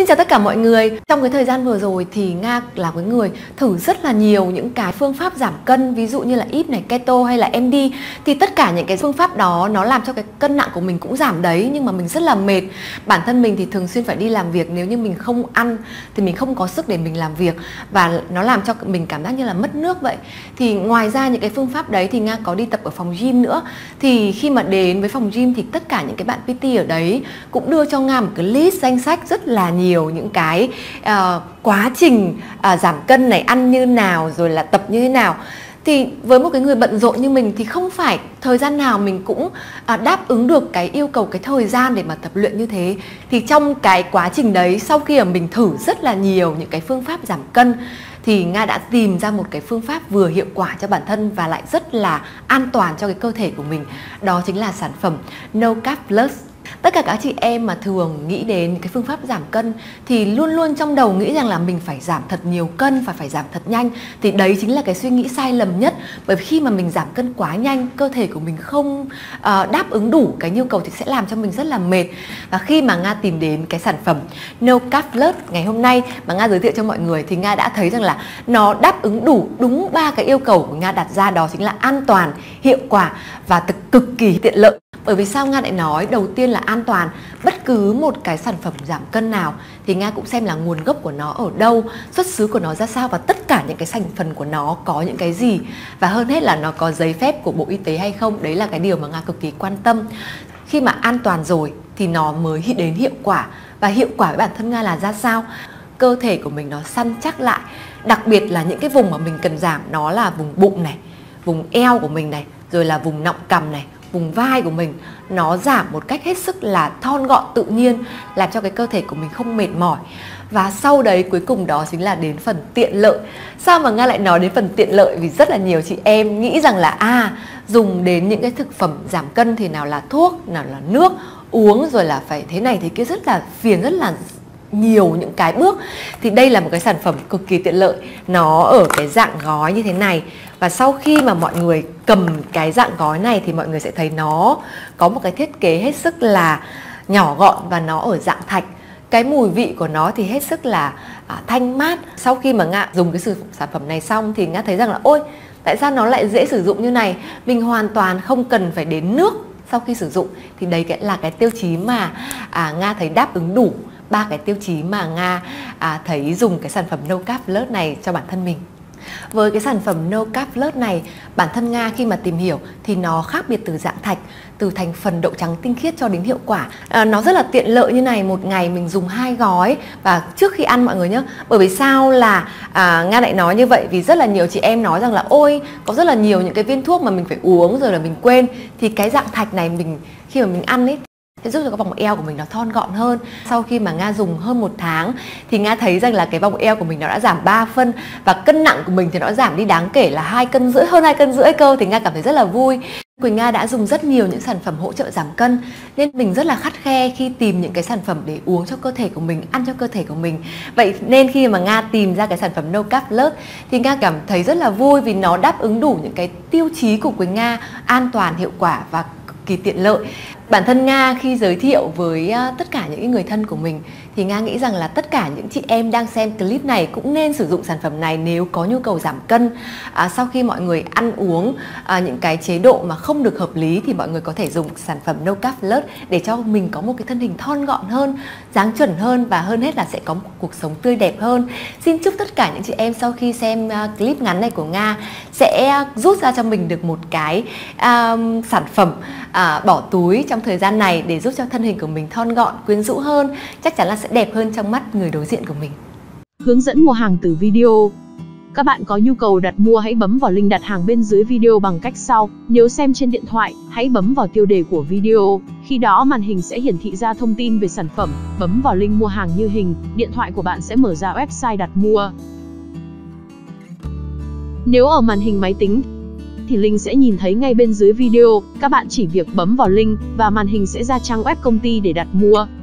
Xin chào tất cả mọi người. Trong cái thời gian vừa rồi thì Nga là cái người thử rất là nhiều những cái phương pháp giảm cân, ví dụ như là EAT này, Keto hay là MD. Thì tất cả những cái phương pháp đó nó làm cho cái cân nặng của mình cũng giảm đấy, nhưng mà mình rất là mệt. Bản thân mình thì thường xuyên phải đi làm việc, nếu như mình không ăn thì mình không có sức để mình làm việc, và nó làm cho mình cảm giác như là mất nước vậy. Thì ngoài ra những cái phương pháp đấy thì Nga có đi tập ở phòng gym nữa. Thì khi mà đến với phòng gym thì tất cả những cái bạn PT ở đấy cũng đưa cho Nga một cái list danh sách rất là nhiều những cái quá trình giảm cân này, ăn như nào rồi là tập như thế nào. Thì với một cái người bận rộn như mình thì không phải thời gian nào mình cũng đáp ứng được cái yêu cầu, cái thời gian để mà tập luyện như thế. Thì trong cái quá trình đấy, sau khi mà mình thử rất là nhiều những cái phương pháp giảm cân, thì Nga đã tìm ra một cái phương pháp vừa hiệu quả cho bản thân và lại rất là an toàn cho cái cơ thể của mình. Đó chính là sản phẩm No Carb Plus. Tất cả các chị em mà thường nghĩ đến cái phương pháp giảm cân thì luôn luôn trong đầu nghĩ rằng là mình phải giảm thật nhiều cân và phải giảm thật nhanh. Thì đấy chính là cái suy nghĩ sai lầm nhất. Bởi vì khi mà mình giảm cân quá nhanh, cơ thể của mình không đáp ứng đủ cái nhu cầu thì sẽ làm cho mình rất là mệt. Và khi mà Nga tìm đến cái sản phẩm No Carb Plus ngày hôm nay mà Nga giới thiệu cho mọi người, thì Nga đã thấy rằng là nó đáp ứng đủ đúng 3 cái yêu cầu của Nga đặt ra. Đó chính là an toàn, hiệu quả và cực kỳ tiện lợi. Bởi vì sao Nga lại nói đầu tiên là an toàn? Bất cứ một cái sản phẩm giảm cân nào thì Nga cũng xem là nguồn gốc của nó ở đâu, xuất xứ của nó ra sao, và tất cả những cái thành phần của nó có những cái gì, và hơn hết là nó có giấy phép của Bộ Y tế hay không. Đấy là cái điều mà Nga cực kỳ quan tâm. Khi mà an toàn rồi thì nó mới đến hiệu quả. Và hiệu quả với bản thân Nga là ra sao? Cơ thể của mình nó săn chắc lại. Đặc biệt là những cái vùng mà mình cần giảm, nó là vùng bụng này, vùng eo của mình này, rồi là vùng nọng cằm này, vùng vai của mình. Nó giảm một cách hết sức là thon gọn tự nhiên, làm cho cái cơ thể của mình không mệt mỏi. Và sau đấy cuối cùng đó chính là đến phần tiện lợi. Sao mà Nga lại nói đến phần tiện lợi? Vì rất là nhiều chị em nghĩ rằng là dùng đến những cái thực phẩm giảm cân thì nào là thuốc, nào là nước uống, rồi là phải thế này thế kia, rất là phiền, rất là nhiều những cái bước. Thì đây là một cái sản phẩm cực kỳ tiện lợi. Nó ở cái dạng gói như thế này. Và sau khi mà mọi người cầm cái dạng gói này thì mọi người sẽ thấy nó có một cái thiết kế hết sức là nhỏ gọn và nó ở dạng thạch. Cái mùi vị của nó thì hết sức là thanh mát. Sau khi mà Nga dùng cái sản phẩm này xong thì Nga thấy rằng là ôi, tại sao nó lại dễ sử dụng như này? Mình hoàn toàn không cần phải đến nước sau khi sử dụng. Thì đấy là cái tiêu chí mà Nga thấy đáp ứng đủ 3 cái tiêu chí mà Nga thấy dùng cái sản phẩm No Carb Plus này cho bản thân mình. Với cái sản phẩm No Carb Plus này, bản thân Nga khi mà tìm hiểu thì nó khác biệt từ dạng thạch, từ thành phần đậu trắng tinh khiết cho đến hiệu quả. Nó rất là tiện lợi như này, một ngày mình dùng 2 gói và trước khi ăn mọi người nhé. Bởi vì sao là Nga lại nói như vậy? Vì rất là nhiều chị em nói rằng là ôi, có rất là nhiều những cái viên thuốc mà mình phải uống rồi là mình quên. Thì cái dạng thạch này khi mà mình ăn ấy, sẽ giúp cho cái vòng eo của mình nó thon gọn hơn. Sau khi mà Nga dùng hơn 1 tháng thì Nga thấy rằng là cái vòng eo của mình nó đã giảm 3 phân và cân nặng của mình thì nó giảm đi đáng kể là 2,5 cân, hơn 2,5 cân cơ. Thì Nga cảm thấy rất là vui. Quỳnh Nga đã dùng rất nhiều những sản phẩm hỗ trợ giảm cân nên mình rất là khắt khe khi tìm những cái sản phẩm để uống cho cơ thể của mình, ăn cho cơ thể của mình. Vậy nên khi mà Nga tìm ra cái sản phẩm No Carb Plus thì Nga cảm thấy rất là vui vì nó đáp ứng đủ những cái tiêu chí của Quỳnh Nga: an toàn, hiệu quả và cực kỳ tiện lợi. Bản thân Nga khi giới thiệu với tất cả những người thân của mình thì Nga nghĩ rằng là tất cả những chị em đang xem clip này cũng nên sử dụng sản phẩm này nếu có nhu cầu giảm cân. Sau khi mọi người ăn uống những cái chế độ mà không được hợp lý thì mọi người có thể dùng sản phẩm No Carb Plus để cho mình có một cái thân hình thon gọn hơn, dáng chuẩn hơn và hơn hết là sẽ có một cuộc sống tươi đẹp hơn. Xin chúc tất cả những chị em sau khi xem clip ngắn này của Nga sẽ rút ra cho mình được một cái sản phẩm bỏ túi trong thời gian này để giúp cho thân hình của mình thon gọn, quyến rũ hơn, chắc chắn là sẽ đẹp hơn trong mắt người đối diện của mình. Hướng dẫn mua hàng từ video. Các bạn có nhu cầu đặt mua hãy bấm vào link đặt hàng bên dưới video bằng cách sau. Nếu xem trên điện thoại, hãy bấm vào tiêu đề của video. Khi đó màn hình sẽ hiển thị ra thông tin về sản phẩm. Bấm vào link mua hàng như hình, điện thoại của bạn sẽ mở ra website đặt mua. Nếu ở màn hình máy tính thì link sẽ nhìn thấy ngay bên dưới video. Các bạn chỉ việc bấm vào link và màn hình sẽ ra trang web công ty để đặt mua.